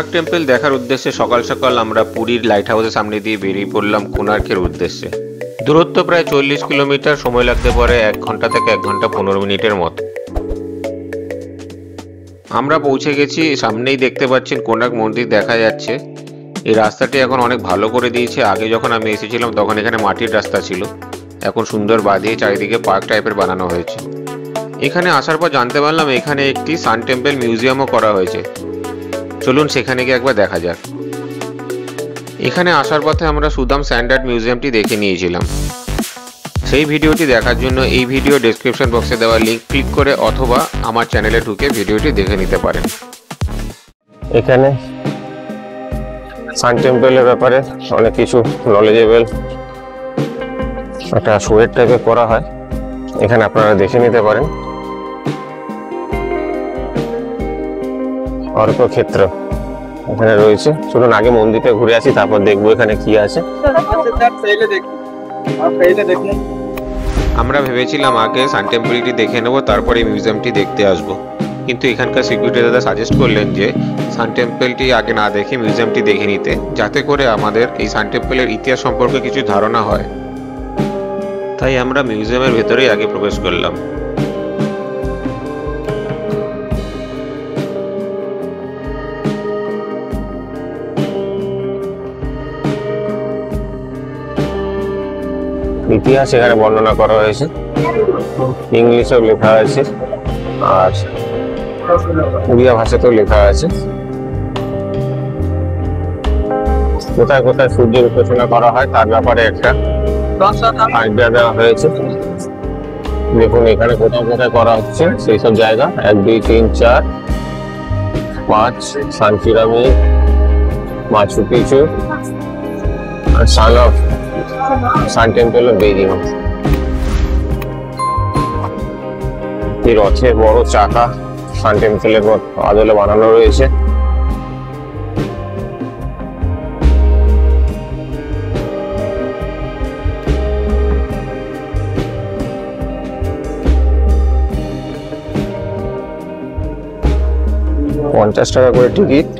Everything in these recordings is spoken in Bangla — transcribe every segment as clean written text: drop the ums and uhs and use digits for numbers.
কোনার্ক টেম্পল দেখার উদ্দেশ্যে সকাল সকাল আমরা পুরীর লাইট হাউসের সামনে দিয়ে বেরিয়ে পড়লাম কোনার্কের উদ্দেশ্যে। দূরত্ব প্রায় 40 কিলোমিটার, সময় লাগতে পারে 1 ঘন্টা থেকে 1 ঘন্টা 15 মিনিটের মতো। আমরা পৌঁছে গেছি, সামনেই দেখতে পাচ্ছেন কোনার্ক মন্দির দেখা যাচ্ছে। এই রাস্তাটি এখন অনেক ভালো করে দিয়েছে। আগে যখন আমি এসেছিলাম তখন এখানে মাটির রাস্তা ছিল, এখন সুন্দর বাঁধিয়ে চারিদিকে পার্ক টাইপের বানানো হয়েছে। এখানে আসার পর জানতে পারলাম এখানে একটি সান টেম্পল মিউজিয়ামও করা হয়েছে। চলুন সেখানে গিয়ে একবার দেখা যাক। এখানে আসার পথে আমরা সুদাম স্যান্ড আর্ট মিউজিয়ামটি দেখে নিয়েছিলাম। সেই ভিডিওটি দেখার জন্য এই ভিডিও ডেসক্রিপশন বক্সে দেওয়া লিঙ্ক ক্লিক করে অথবা আমার চ্যানেলে ঢুকে ভিডিওটি দেখে নিতে পারেন। এখানে সান টেম্পলের ব্যাপারে অনেক কিছু নলেজেবল একটা শোয়ের টাইপের করা হয়, এখানে আপনারা দেখে নিতে পারেন। অর্কক্ষেত্র এখানে রয়েছে। চলুন আগে মন্দিরটা ঘুরে আসি, তারপর দেখবো এখানে কি আছে। আমরা ভেবেছিলাম আগে সান টেম্পলটি দেখে নেব, তারপরে মিউজিয়ামটি দেখতে আসবো, কিন্তু এখানকার সিকিউরিটি দাদা সাজেস্ট করলেন যে সান টেম্পলটি আগে না দেখে মিউজিয়ামটি দেখে নিতে, যাতে করে আমাদের এই সান টেম্পলের ইতিহাস সম্পর্কে কিছু ধারণা হয়। তাই আমরা মিউজিয়ামের ভেতরেই আগে প্রবেশ করলাম। ইতিহাস এখানে বর্ণনা করা হয়েছে, ইংলিশেও লেখা আছে আর উড়িয়া ভাষাতেও লেখা আছে। কোথায় কোথায় সূর্যের উপাসনা করা হয় তার ব্যাপারে একটা আইডিয়া দেওয়া হয়েছে। দেখুন এখানে কোথায় কোথায় করা হচ্ছে সেই সব জায়গা, 1, 2, 3, 4, 5 সান পিরামিড, মাচু পিচু আর সান টেম্পল অফ বেজিং। এই রথের বড় চাকা সান টেম্পলের আদলে বানানো রয়েছে। ৳50 করে টিকিট।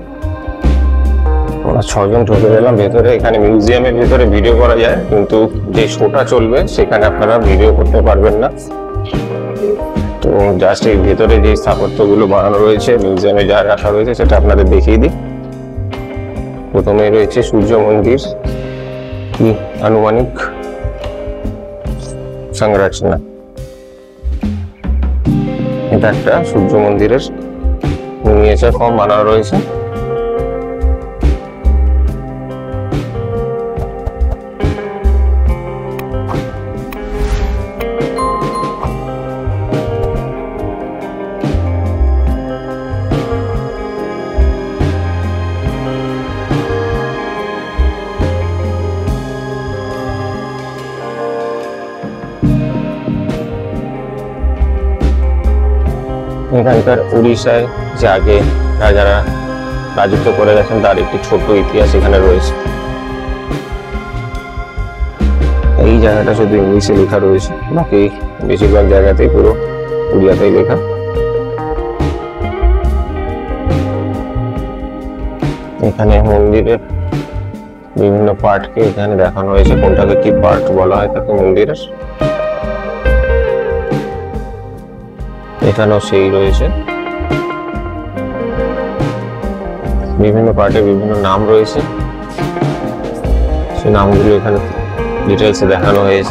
আমরা 6 জন ঢুকে গেলাম ভেতরে। এখানে মিউজিয়ামের ভেতরে ভিডিও করা যায়, কিন্তু যে শোটা চলবে সেখানে আপনারা ভিডিও করতে পারবেন না। তো জাস্ট এই ভেতরে যে স্থাপত্যগুলো বানানো রয়েছে মিউজিয়ামে যা রাখা রয়েছে সেটা আপনাদের দেখিয়ে দিই। প্রথমে রয়েছে সূর্য মন্দির, কি আনুমানিক সংরচনা। এটা একটা সূর্য মন্দিরের মিনিয়েচার ফর্ম বানানো রয়েছে। এখানকার উড়িষ্যায় যে আগে রাজারা রাজত্ব করে গেছেন তার একটি ছোট ইতিহাস এখানে রয়েছে। এই জায়গাটা শুধু ইংলিশে লেখা রয়েছে, বাকি বেশিরভাগ জায়গাতেই পুরো উড়িয়াতেই লেখা। এখানে মন্দিরের বিভিন্ন পার্টকে এখানে দেখানো হয়েছে, কোনটাকে কি পার্ট বলা হয় তাকে মন্দিরের। এখানেও সেই রয়েছে, বিভিন্ন পার্টে বিভিন্ন নাম রয়েছে, সেই নামগুলো এখানে ডিটেলসে দেখানো হয়েছে।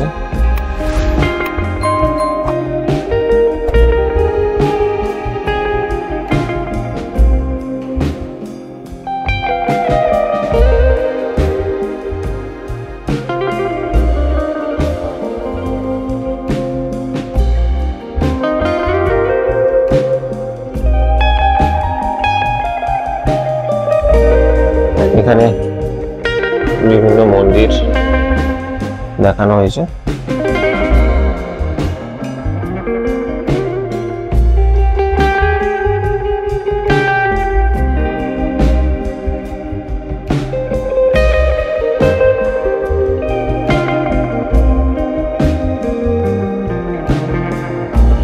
এখানে বিভিন্ন মন্দির দেখানো হয়েছে।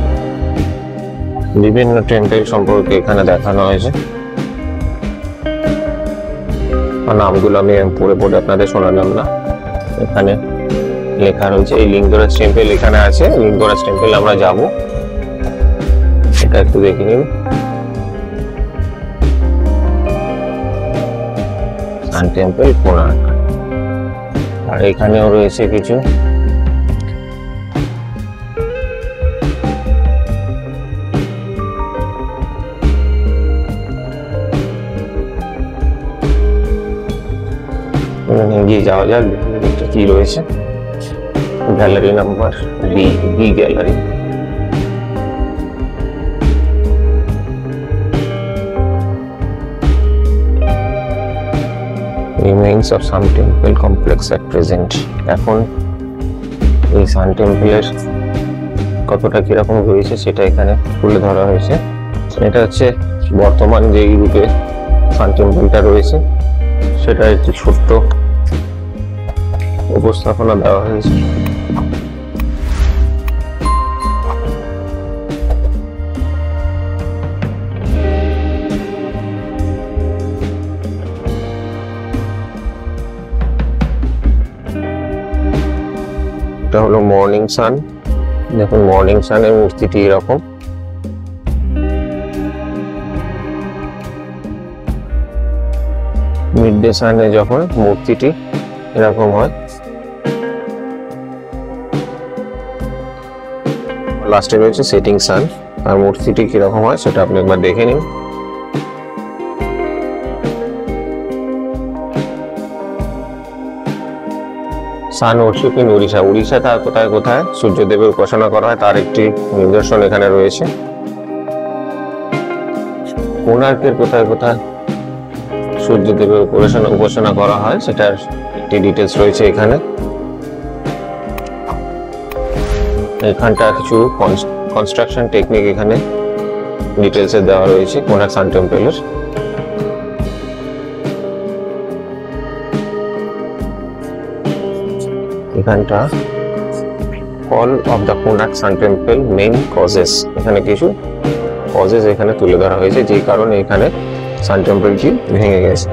বিভিন্ন টেম্পল সম্পর্কে এখানে দেখানো হয়েছে। নামগুলো আমি পড়ে পড়ে আপনাদের শোনালাম না। এখানে লেখা রয়েছে এই লিঙ্গরাজ টেম্পল এখানে আছে। লিঙ্গরাজ টেম্পল আমরা যাব, এটা একটু দেখে নিন। সান টেম্পল কোণার্ক। আর এখানেও রয়েছে কিছু এগিয়ে যাওয়া যাক কি রয়েছে। Gallery number B gallery. Remains of Sun Temple complex at present। এখন এই সান টেম্পলের কতটা কিরকম রয়েছে সেটা এখানে তুলে ধরা হয়েছে। এটা হচ্ছে বর্তমান যে রূপে সান টেম্পলটা রয়েছে সেটা একটি ছোট্ট উপস্থাপনা দেওয়া হয়েছে। এটা হলো মর্নিং সান। দেখুন মর্নিং সানের মূর্তিটি এরকম। মিড ডে সানে যখন মূর্তিটি এরকম হয়। লাস্টে রয়েছে সেটিং সান, আর মূর্তিটি কিরকম হয় সেটা আপনি একবার দেখে নিন। Sun worship in Orissa. Orissa তার কোথায় কোথায় সূর্যদেবের উপাসনা করা হয় তার একটি নিদর্শন এখানে রয়েছে। কোণার্কের কোথায় কোথায় সূর্যদেবের উপাসনা করা হয় সেটার একটি ডিটেলস রয়েছে এখানে। এখানটা কিছু কনস্ট্রাকশন টেকনিক এখানে ডিটেলসে দেওয়া রয়েছে কোণার্ক সান টেম্পলের। এখানটা call of the Konark sun temple main causes. এখানে কিছু কজেস এখানে তুলে ধরা হয়েছে যে কারণে এখানে সান টেম্পলটি ভেঙে গেছে।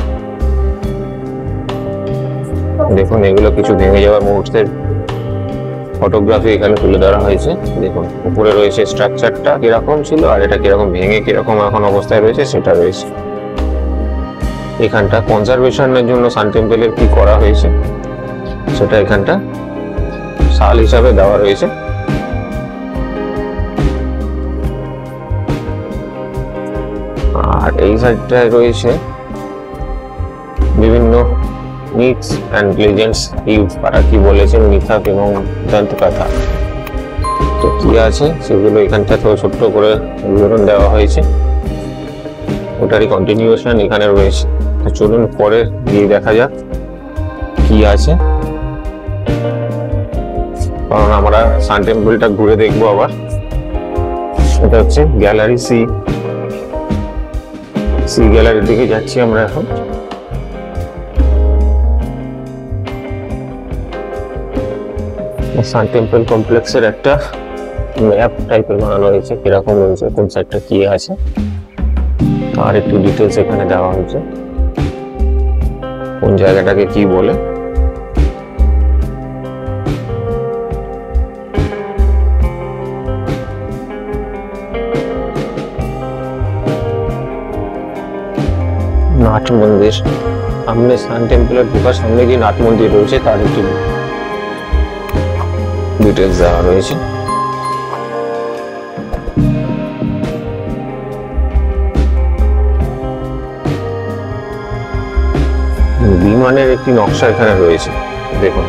দেখুন এগুলো কিছু ভেঙে যাওয়ার মুহূর্তের ফটোগ্রাফি এখানে তুলে ধরা হয়েছে। দেখুন উপরে রয়েছে স্ট্রাকচারটা কিরকম ছিল আর এটা কিরকম ভেঙে কিরকম এখন অবস্থায় রয়েছে সেটা রয়েছে। এখানটা কনজারভেশনের জন্য সান টেম্পলের কি করা হয়েছে সেটা এখানটা সাল হিসাবে দেওয়া রয়েছে। আর এই সাইডটায় রয়েছে বিভিন্ন মিথস অ্যান্ড লেজেন্ডস ইউজ করা, কি বলেছেন মিথক এবং দন্তকথা। তো কি আছে সেগুলো এখানটা তো ছোট্ট করে বিবরণ দেওয়া হয়েছে, ওটারই কন্টিনিউয়েশন এখানে রয়েছে। তো চলুন পরে গিয়ে দেখা যাক কি আছে, কারণ আমরা সান টেম্পলটা ঘুরে দেখবো আবার। এটা হচ্ছে গ্যালারি সি গ্যালারির দিকে যাচ্ছি আমরা এখন। সান টেম্পল কমপ্লেক্সের একটা ম্যাপ টাইপের বানানো হয়েছে, কিরকম রয়েছে কোন সাইডটা কি আছে আর একটু ডিটেলস এখানে দেওয়া হয়েছে, কোন জায়গাটাকে কি বলে। নাট মন্দির, সামনে সান টেম্পলের ঢোকার সামনে যে নাট মন্দির রয়েছে তার একটি ডিটেলস দেওয়া রয়েছে। বিমানের একটি নকশা এখানে রয়েছে, দেখুন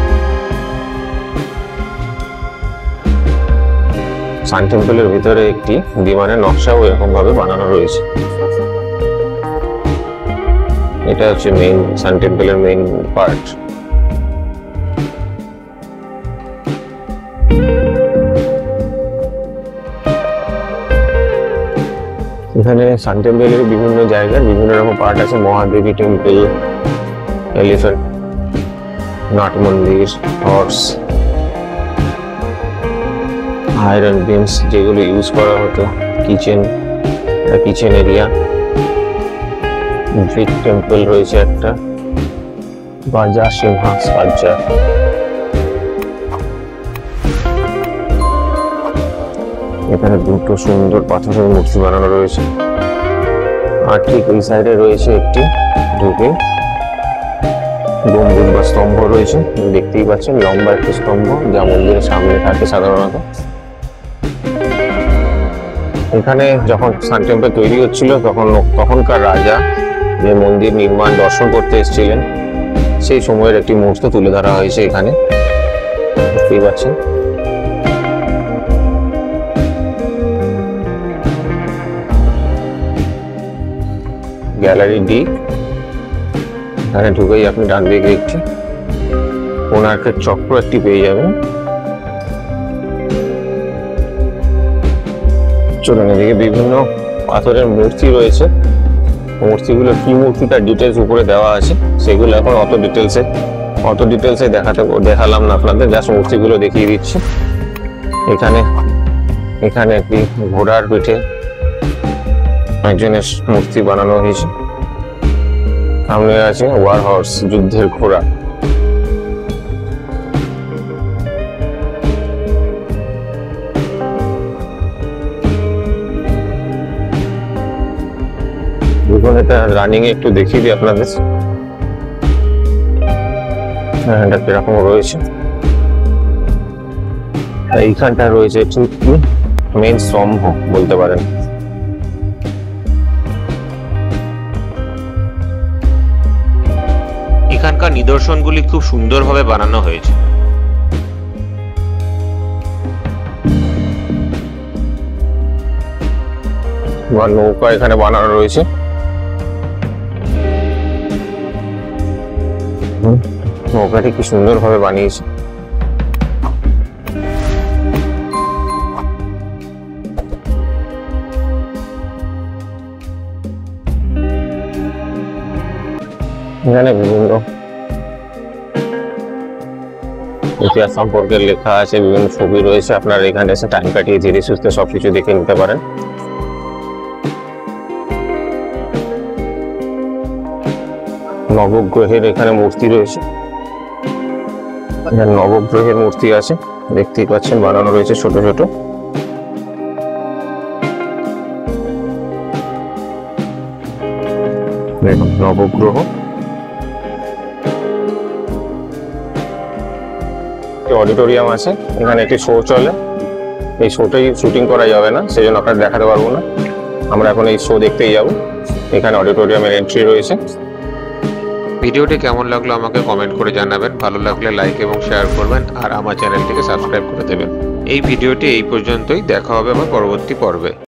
সান টেম্পলের ভিতরে একটি বিমানের নকশাও এরকম ভাবে বানানো রয়েছে। এটা হচ্ছে মেইন সান টেম্পলের মেইন পার্ট। এখানে সান টেম্পলের বিভিন্ন জায়গার বিভিন্ন রকম পার্ট আছে, Mahadevi temple, elephant, Nat Mandir, horse, iron beams যেগুলো ইউজ করা হতো, কিচেন এরিয়া, বিগ টেম্পল রয়েছে একটা, বাজা সিংহাস বাজা। এখানে দুটো সুন্দর পাথরের মূর্তি বানানো রয়েছে। আর ঠিক এই সাইডে রয়েছে একটি ঢুকে গম্বুজ বা স্তম্ভ রয়েছে, দেখতেই পাচ্ছেন লম্বা একটি স্তম্ভ যা মন্দিরের সামনে থাকে সাধারণত। এখানে যখন সান টেম্পল তৈরি হচ্ছিল তখনকার রাজা যে মন্দির নির্মাণ দর্শন করতে এসেছিলেন সেই সময়ের একটি মুহূর্ত তুলে ধরা হয়েছে এখানে, দেখতেই পাচ্ছেন। গ্যালারি ডি, এখানে ঢুকেই আপনি ডান দিকে একটি কোণার্কের চক্র একটি পেয়ে যাবেন। চলুন, এদিকে বিভিন্ন পাথরের মূর্তি রয়েছে। মূর্তিগুলো কি মূর্তি তার ডিটেলস উপরে দেওয়া আছে, সেগুলো এখন অত ডিটেলসে দেখালাম না আপনাদের, জাস্ট মূর্তিগুলো দেখিয়ে দিচ্ছি। এখানে একটি ঘোড়ার পিঠে একজনের মূর্তি বানানো হয়েছে। সামনে আছে ওয়ার হর্স, যুদ্ধের ঘোড়া। এটা রানিং এ একটু দেখিয়ে দিই আপনাদের, এটা কিরকম রয়েছে। এইখানটা রয়েছে ঠিক মেন স্তম্ভ বলতে পারেন। এখানকার নিদর্শনগুলি খুব সুন্দরভাবে বানানো হয়েছে। নৌকা এখানে বানানো রয়েছে। নৌকাটি কি সুন্দরভাবে বানিয়েছে। এখানে বিভিন্ন ইতিহাস সম্পর্কে লেখা আছে, বিভিন্ন ছবি রয়েছে। আপনারা এখানে এসে টাইম কাটিয়ে ধীরে সুস্থে সবকিছু দেখে নিতে পারেন। নবগ্রহের এখানে মূর্তি রয়েছে, নবগ্রহের মূর্তি আছে, দেখতেই পাচ্ছেন বানানো রয়েছে ছোট ছোট। দেখুন নবগ্রহ। অডিটোরিয়াম আছে, এখানে একটি শো চলে। এই শোটাই শুটিং করা যাবে না, সেই জন্য আপনারা দেখাতে পারবো না। আমরা এখন এই শো দেখতেই যাব। এখানে অডিটোরিয়ামের এন্ট্রি রয়েছে। ভিডিওটি কেমন লাগলো আমাকে কমেন্ট করে জানাবেন। ভালো লাগলে লাইক এবং শেয়ার করবেন, আর আমার চ্যানেলটিকে সাবস্ক্রাইব করে দেবেন। এই ভিডিওটি এই পর্যন্তই, দেখা হবে আমার পরবর্তী পর্বে।